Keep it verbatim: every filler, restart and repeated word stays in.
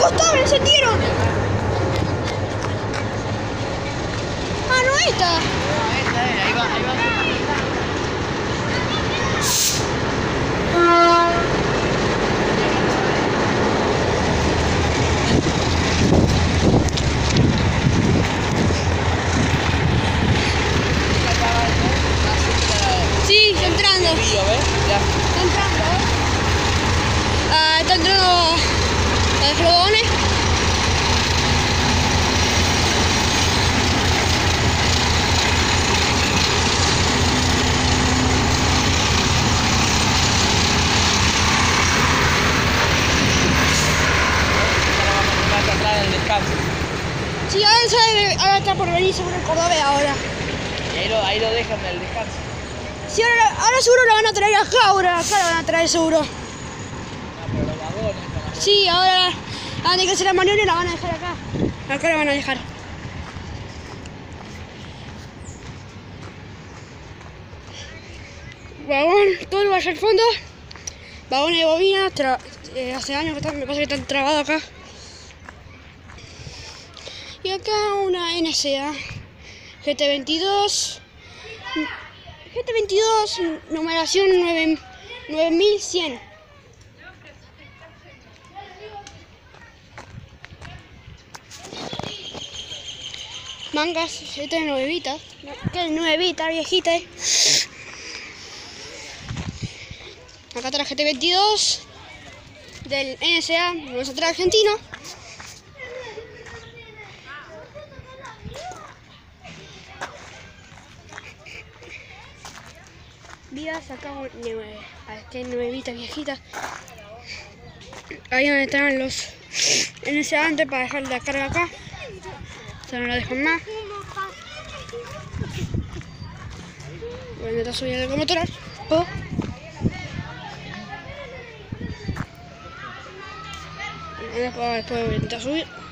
costado me encendieron. Ah, no, esta. No, esta es, ahí va, ahí va. Sí, está entrando. Río, ¿ves? Ya. Está entrando. Ah, está entrando los vagones. El descanso. Sí, ahora, sabe, ahora está por venir seguro el Cordobés ahora. Y ahí lo, ahí lo dejan del descanso. Sí, ahora, ahora seguro la van a traer acá, ahora acá la van a traer seguro. Ah, pero los vagones. Para... Sí, ahora antes de que hacer la maniobra la van a dejar acá. Acá la van a dejar. Vagón, todo lo vaya al fondo. Vagones de bobina, eh, hace años que están, me pasa que están trabados acá. Y acá una N S A G T veintidós. G T veintidós, numeración nueve mil cien. Mangas, esta es nuevita. Esta es nuevita, viejita. Eh. Acá está la G T veintidós del N S A, nosotros argentino. Vías acá, nueve, esta es nuevita, viejita. Ahí donde están los N S A antes para dejar la carga acá. Ya no la dejan más. Voy a intentar subir el locomotora. Oh. Después, después voy a intentar subir.